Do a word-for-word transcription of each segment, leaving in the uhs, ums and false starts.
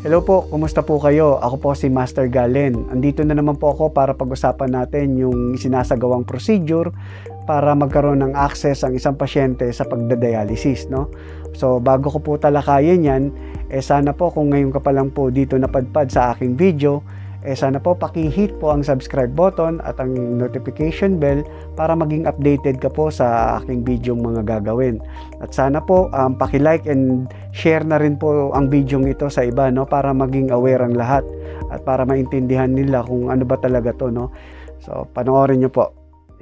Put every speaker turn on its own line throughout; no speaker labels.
Hello po, kumusta po kayo? Ako po si Master Galen. Andito na naman po ako para pag-usapan natin yung sinasagawang procedure para magkaroon ng access ang isang pasyente sa pagdadialysis, no? So, bago ko po talakayin yan, eh sana po kung ngayon ka pa lang po dito napadpad sa aking video, eh sana po paki-hit po ang subscribe button at ang notification bell para maging updated ka po sa aking video mga gagawin. At sana po um, paki-like and share na rin po ang video ito sa iba, no, para maging aware ang lahat at para maintindihan nila kung ano ba talaga to, no. So panoorin niyo po.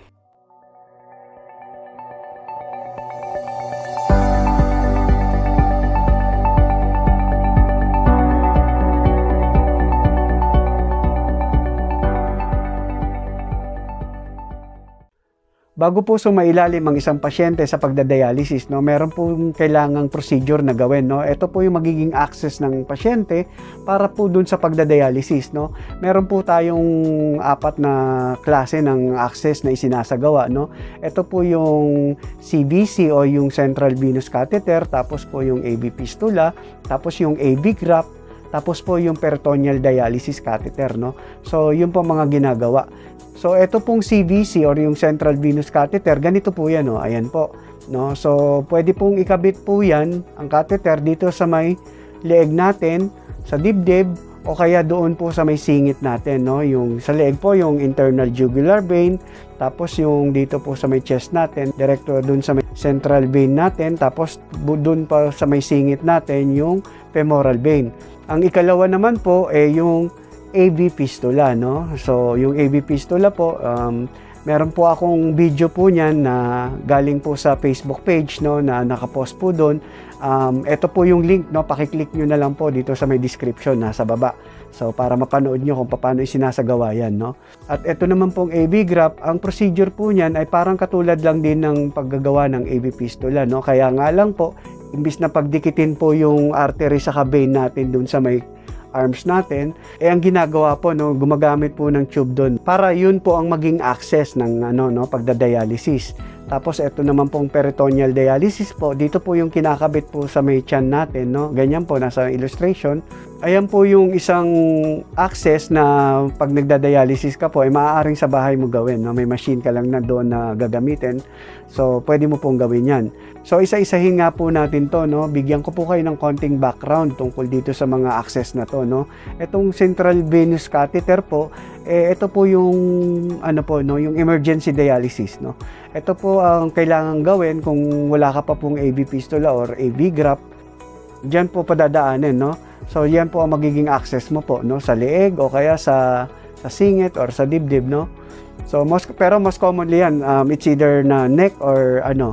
Bago po sumailalim ang isang pasyente sa pagdadialysis, no, meron po kailangang procedure na gawin, no. Ito po yung magiging access ng pasyente para po dun sa pagdadialysis, no. Meron po tayong apat na klase ng access na isinasagawa, no. Ito po yung C V C o yung central venous catheter, tapos po yung A V fistula, tapos yung A V graft, tapos po yung peritoneal dialysis catheter, no. So yun po mga ginagawa. So ito pong C V C or yung central venous catheter, ganito po yan, no? Ayan po, no? So pwede pong ikabit po yan, ang catheter, dito sa may leeg natin, sa dibdib, o kaya doon po sa may singit natin, no? Yung sa leeg po, yung internal jugular vein, tapos yung dito po sa may chest natin, direkto doon sa may central vein natin, tapos doon pa sa may singit natin, yung femoral vein. Ang ikalawa naman po, eh yung A V fistula, no? So, yung A V fistula po, um, meron po akong video po niyan na galing po sa Facebook page, no, na nakapost po doon. Um, ito po yung link, no? Pakiclick nyo na lang po dito sa may description, nasa baba. So, para mapanood nyo kung paano isinasagawa yan, no? At ito naman pong A V graft, ang procedure po niyan ay parang katulad lang din ng paggagawa ng A V fistula, no? Kaya nga lang po, imbis na pagdikitin po yung artery sa vein natin doon sa may arms natin, eh ang ginagawa po, no, gumagamit po ng tube doon para yun po ang maging access ng ano, no, pagdadialysis. Tapos ito naman pong peritoneal dialysis po, dito po yung kinakabit po sa may tiyan natin, no. Ganyan po nasa illustration. Ayan po yung isang access na pag nagdadialysis ka po ay maaaring sa bahay mo gawin, no? May machine ka lang na doon na gagamitin. So pwede mo pong gawin yan. So isa-isahin nga po natin to, no. Bigyan ko po kayo ng konting background tungkol dito sa mga access na to, no. Itong central venous catheter po, eh ito po yung ano po, no, yung emergency dialysis, no. Ito po ang kailangan gawin kung wala ka pa pong A V fistula or A V graft. Diyan po padadaanin, no. So yan po ang magiging access mo po, no, sa leeg o kaya sa sa singit or sa dibdib, no. So most, pero most commonly yan, um, it's either na neck or ano,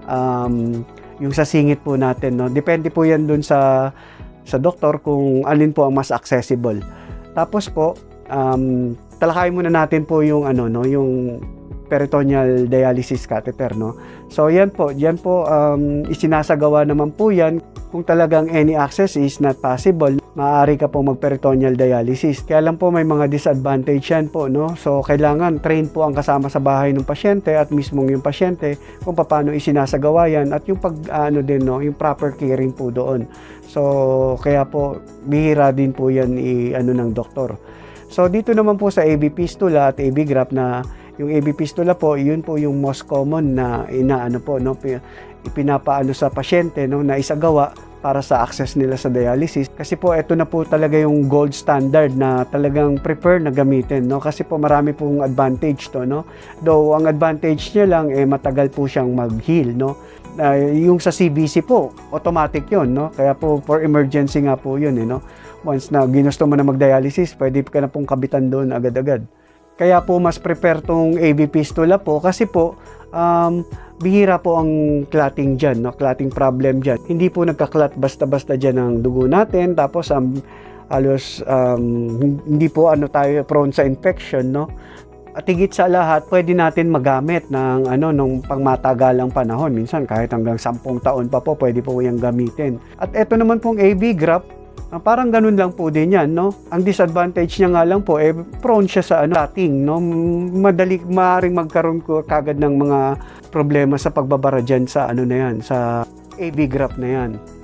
um, yung sa singit po natin, no. Depende po yan dun sa sa doktor kung alin po ang mas accessible. Tapos po, um, talakayin muna natin po yung ano, no, yung peritoneal dialysis catheter, no. So yan po, yan po um, isinasagawa naman po yan kung talagang any access is not possible. Maaari ka po mag-peritoneal dialysis. Kaya lang po may mga disadvantage yan po, no. So kailangan train po ang kasama sa bahay ng pasyente at mismong yung pasyente kung paano isinasagawa yan at yung pag ano din, no, yung proper caring po doon. So kaya po bihira din po yan i ano ng doktor. So dito naman po sa A V fistula at A V graft, na yung A V fistula po, yun po yung most common na inaano po, no, ipinapaano sa pasyente, no, na isagawa para sa access nila sa dialysis. Kasi po ito na po talaga yung gold standard na talagang prefer na gamitin, no, kasi po marami pong advantage to, no. Though ang advantage niya lang eh matagal po siyang mag-heal, no. Uh, yung sa C V C po, automatic yun, no. Kaya po for emergency nga po yun, eh, no. Once na ginusto mo na mag-dialysis, pwede ka na pong kabitan doon agad-agad. Kaya po mas prepare tong A V fistula po kasi po um, bihira po ang clotting dyan, no? Clotting problem dyan. Hindi po nagka-clot basta-basta dyan ang dugo natin, tapos um, halos um, hindi po ano tayo prone sa infection, no? At higit sa lahat, pwede natin magamit ng ano nung pangmatagalang panahon. Minsan kahit hanggang sampung taon pa po pwede po yung gamitin. At ito naman pong A V graft, Ah, parang ganun lang po din yan, no? Ang disadvantage niya nga lang po, eh, prone siya sa ano, clotting, no? Madali, maaaring magkaroon ko kagad ng mga problema sa pagbabara dyan sa ano na yan, sa A V graft na yan.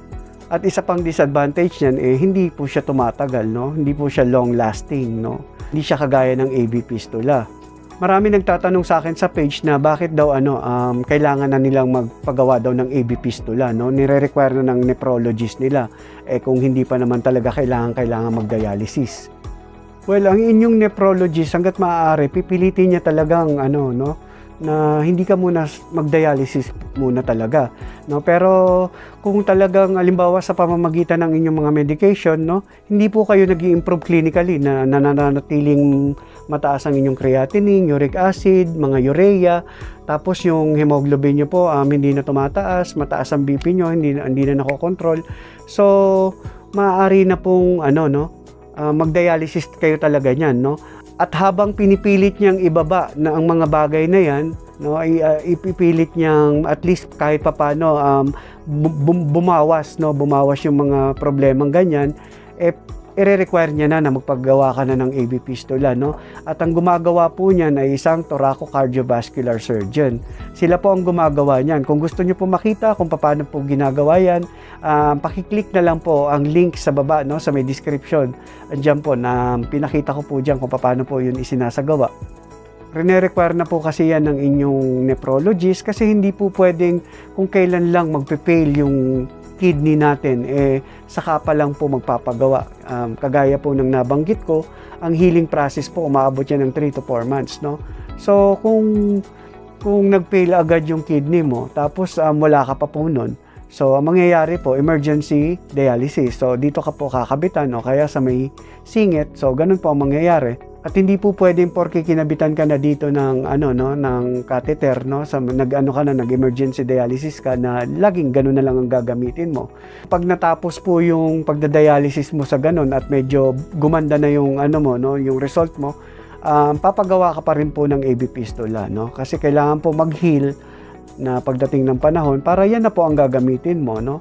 At isa pang disadvantage niyan, eh, hindi po siya tumatagal, no? Hindi po siya long lasting, no? Hindi siya kagaya ng A B fistula. Marami nagtatanong sa akin sa page na bakit daw ano, um, kailangan na nilang magpagawa daw ng A B fistula, no? Nire-require na ng nephrologist nila. Eh kung hindi pa naman talaga kailangan kailangan mag-dialysis. Well, ang inyong nephrologist hangga't maaari, pipilitin niya talagang ano, no, na hindi ka muna mag-dialysis muna talaga, no? Pero kung talagang halimbawa sa pamamagitan ng inyong mga medication, no, hindi po kayo nag-i-improve clinically na nananatiling mataas ang inyong creatinine, uric acid, mga urea, tapos yung hemoglobin nyo po um, hindi na tumataas, mataas ang B P nyo, hindi na, hindi na nakokontrol. So, maaari na pong ano, no, uh, mag-dialysis kayo talaga niyan, no? At habang pinipilit niyang ibaba na ang mga bagay na yan, no, ay, uh, ipipilit niyang at least kahit papano um, bum bumawas, no, bumawas yung mga problemang ganyan, eh, i-require niya na na magpagawa ka na ng A B fistula, no? At ang gumagawa po niyan ay isang thoracocardiovascular surgeon. Sila po ang gumagawa niyan. Kung gusto niyo po makita kung paano po ginagawa yan, um, pakiclick na lang po ang link sa baba, no, sa may description. Andiyan po na pinakita ko po diyan kung paano po yun isinasagawa. Rene-require na po kasi yan ng inyong nephrologist kasi hindi po pwedeng kung kailan lang magpe-fail yung kidney natin, eh saka pa lang po magpapagawa. Um, kagaya po ng nabanggit ko, ang healing process po umaabot yan ng three to four months, no? So kung kung nag-fail agad yung kidney mo, tapos um, wala ka pa po nun, so ang mangyayari po, emergency dialysis. So dito ka po kakabitan o kaya sa may singit. So ganun po ang mangyayari. At hindi po pwedeng porke kinabitan ka na dito ng ano, no, ng catheter, no, sa nag-ano ka na, nag-emergency dialysis ka, na laging ganun na lang ang gagamitin mo. Pag natapos po yung pagda-dialysis mo sa ganun at medyo gumanda na yung ano mo, no, yung result mo, um, papagawa ka pa rin po ng A B fistula, no? Kasi kailangan po mag-heal na pagdating ng panahon para yan na po ang gagamitin mo, no?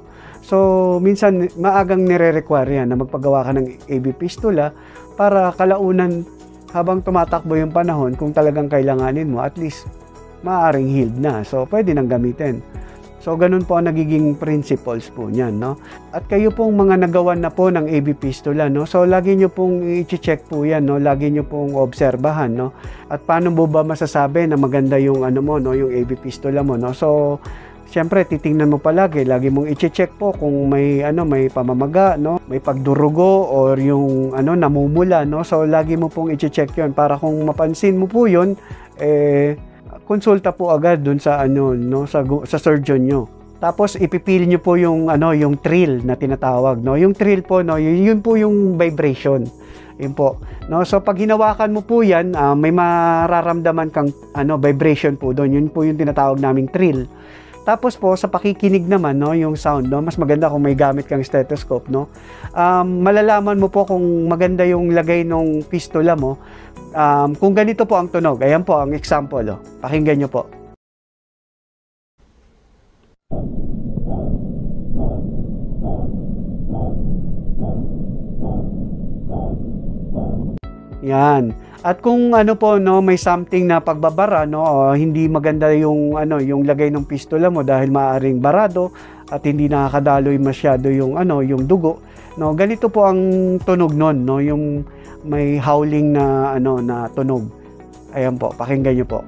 So minsan maagang nire-require yan na magpagawa ka ng A B fistula para kalaunan habang tumatakbo yung panahon, kung talagang kailanganin mo, at least maaaring healed na. So, pwede nang gamitin. So, ganun po ang nagiging principles po niyan, no? At kayo pong mga nagawan na po ng A B fistula, no? So, lagi nyo pong i-check po yan, no? Lagi nyo pong obserbahan, no? At paano mo ba masasabi na maganda yung ano mo, no? Yung A B fistula mo, no? So, siyempre, titingnan mo palagi, lagi mong i-check po kung may ano, may pamamaga, no, may pagdurugo or yung ano namumula, no. So lagi mo pong i-check 'yon para kung mapansin mo po 'yon, eh konsulta po agad dun sa ano, no, sa sa surgeon nyo. Tapos ipipil niyo po yung ano, yung trill na tinatawag, no. Yung trill po, no, yun, yun po yung vibration. Yun po, no. So pag hinawakan mo po 'yan, uh, may mararamdaman kang ano, vibration po doon. Yun po yung tinatawag naming trill. Tapos po, sa pakikinig naman, no, yung sound, no, mas maganda kung may gamit kang stethoscope, no. Um, malalaman mo po kung maganda yung lagay ng fistula mo. Um, kung ganito po ang tunog, ayan po ang example, oh. Pakinggan nyo po. Yan. At kung ano po, no, may something na pagbabara, no, o hindi maganda yung ano, yung lagay ng pistula mo dahil maaring barado at hindi nakakadaloy masyado yung ano, yung dugo, no. Ganito po ang tunog noon, no, yung may howling na ano na tunog. Ayan po, pakinggan niyo po.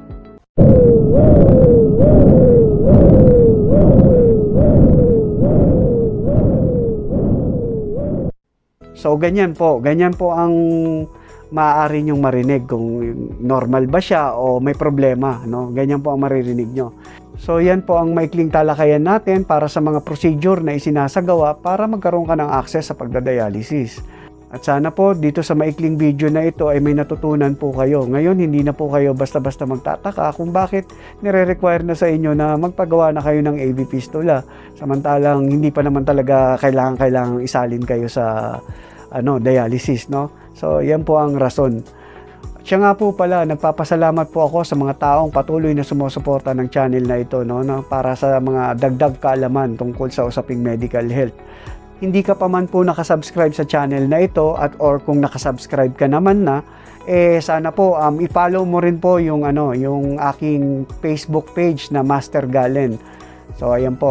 So ganyan po, ganyan po ang maaari nyong marinig kung normal ba siya o may problema, no? Ganyan po ang maririnig nyo. So yan po ang maikling talakayan natin para sa mga procedure na isinasagawa para magkaroon ka ng access sa pagdadialysis. At sana po dito sa maikling video na ito ay may natutunan po kayo. Ngayon hindi na po kayo basta-basta magtataka kung bakit nire-require na sa inyo na magpagawa na kayo ng A B fistula. Samantalang hindi pa naman talaga kailangan-kailangan isalin kayo sa ano, dialysis, no? So, yan po ang rason. Siya nga po pala, nagpapasalamat po ako sa mga taong patuloy na sumusuporta ng channel na ito, no, no, para sa mga dagdag kaalaman tungkol sa usaping medical health. Hindi ka pa man po nakasubscribe sa channel na ito at or kung nakasubscribe ka naman na, eh sana po um, i-follow mo rin po yung ano, yung aking Facebook page na Master Galen. So, ayan po.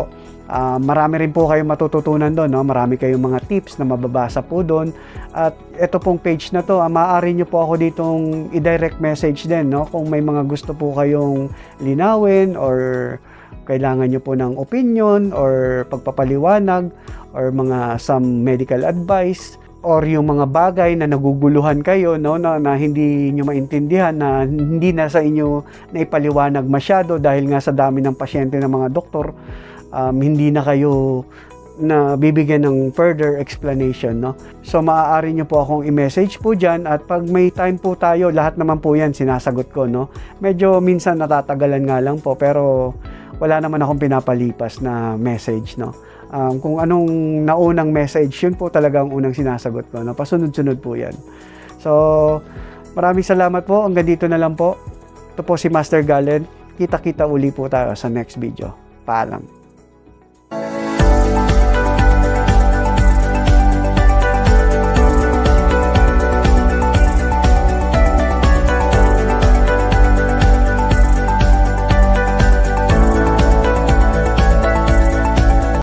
Uh, marami rin po kayong matututunan doon, no? Marami kayong mga tips na mababasa po doon. At ito pong page na to, uh, maaari nyo po ako ditong i-direct message din, no? Kung may mga gusto po kayong linawin or kailangan nyo po ng opinion or pagpapaliwanag or mga some medical advice or yung mga bagay na naguguluhan kayo, no, na, na hindi nyo maintindihan, na hindi na sa inyo naipaliwanag masyado dahil nga sa dami ng pasyente ng mga doktor, um, hindi na kayo na bibigyan ng further explanation, no? So maaari nyo po akong i-message po dyan at pag may time po tayo, lahat naman po yan sinasagot ko, no? Medyo minsan natatagalan nga lang po pero wala naman akong pinapalipas na message, no? Um, kung anong naunang message, yun po talaga ang unang sinasagot ko, no? Pasunod-sunod po yan. So, maraming salamat po. Hanggang dito na lang po. Ito po si Master Galen. Kita-kita uli po tayo sa next video. Paalam.